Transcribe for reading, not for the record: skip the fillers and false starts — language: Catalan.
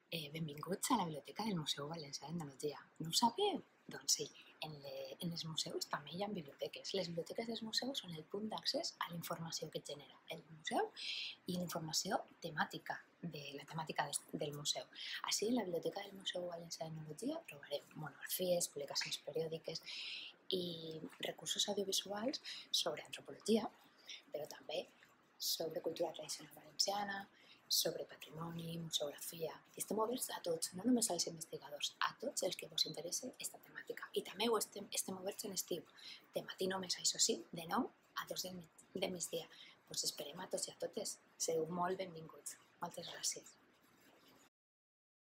Benvinguts a la Biblioteca del Museu Valencià d'Etnologia. No ho sabeu? Doncs sí, en els museus també hi ha biblioteques. Les biblioteques dels museus són el punt d'accés a la informació que genera el museu i la informació temàtica, de la temàtica del museu. Així, en la Biblioteca del Museu Valencià d'Etnologia trobarem monografies, publicacions periòdiques i recursos audiovisuals sobre antropologia, però també sobre cultura tradicional valenciana, sobre patrimoni, museografia. I estem oberts a tots, no només als investigadors, a tots els que vos interessa aquesta temàtica. I també estem oberts en estiu, de matí només, això sí, de 9 a 2 del migdia. Us esperem a tots i a totes. Sereu molt benvinguts. Moltes gràcies.